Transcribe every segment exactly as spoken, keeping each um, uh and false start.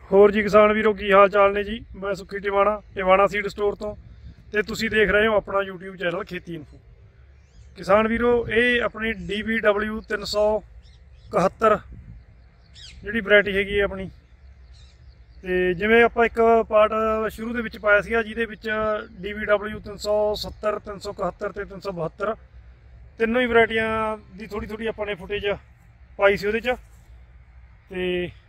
ਹੋਰ ਜੀ ਕਿਸਾਨ ਵੀਰੋ ਕੀ ਹਾਲ ਚਾਲ ने जी। मैं सुखी टिवाणा टिवाणा सीड स्टोर तो ते तुसी देख रहे हो अपना यूट्यूब चैनल खेती इन्फो। किसान वीरो ये अपनी डी बी डबल्यू तीन सौ इकहत्तर जी वैरायटी हैगी अपनी। तो जिमें आप एक पार्ट शुरू के पाया सीगा जिहदे विच डी बी डबल्यू तीन सौ सत्तर तीन सौ इकहत्तर ते तीन सौ बहत्तर तीनों ही वैरायटियां की थोड़ी थोड़ी अपने फुटेज पाई सी उहदे च। ते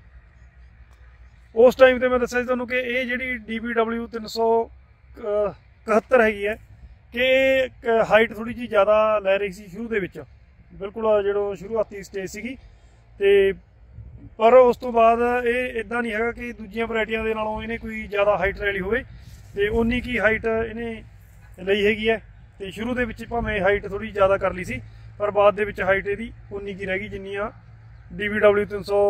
उस टाइम तो मैं दसा तुहानूं कि ये जी डी बी डबल्यू तीन सौ इकहत्तर हैगी है कि हाइट थोड़ी जी ज़्यादा लै रही सी शुरू के विच, बिल्कुल जो शुरुआती स्टेज सीगी। ते पर उस तो बाद ये इदां नहीं है कि दूजियां वैरायटियां दे नालों इन्हें कोई ज़्यादा हाइट ले ली होवे ते उन्नी की हाइट इन्हें लई हैगी है। ते शुरू के विच भावें हाइट थोड़ी ज़्यादा कर ली सी पर बाद दे विच हाइट इहदी उन्नी की रह गई जिन्नी आ डी बी डबल्यू तीन सौ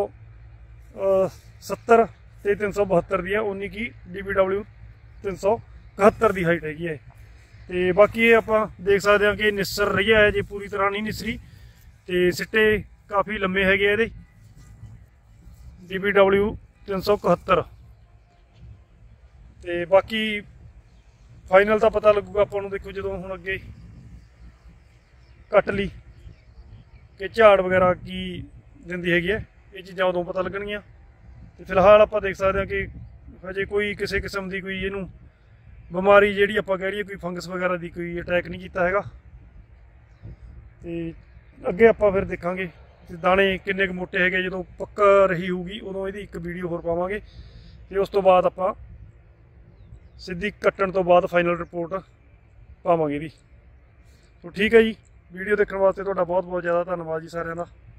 सत्तर ते तीन सौ बहत्तर दी उन्नी की डी बी डबल्यू तीन सौ इकहत्तर की हाइट हैगी है। तो बाकी ये आप देख सकते हैं कि निस्सर रही है जी, पूरी तरह नहीं निसरी। तो सिट्टे काफ़ी लम्बे है ये डी बी डबल्यू तीन सौ इकहत्तर। तो बाकी फाइनल तो पता लगूगा आपको, देखो जो हूँ अगे कट ली कि झाड़ वगैरह की दिंदी हैगी है, ये चीज़ां उदों पता लगणगियां। तो फिलहाल आप देख सकते हैं कि हजे कोई किसी किस्म की कोई इनू बीमारी जी आप कह रही कोई फंगस वगैरह की कोई अटैक नहीं किया हैगा। तो अगे आप फिर देखांगे दाने किन्ने मोटे है जो पक रही होगी उदों ये एक वीडियो होर पावांगे। तो उस तो बाद आप सीधी कट्टण तो बाद फाइनल रिपोर्ट पावांगे जी। तो ठीक है जी, वीडियो देखने वास्ते तुहाडा बहुत बहुत ज़्यादा धन्यवाद जी सारिਆਂ ਦਾ।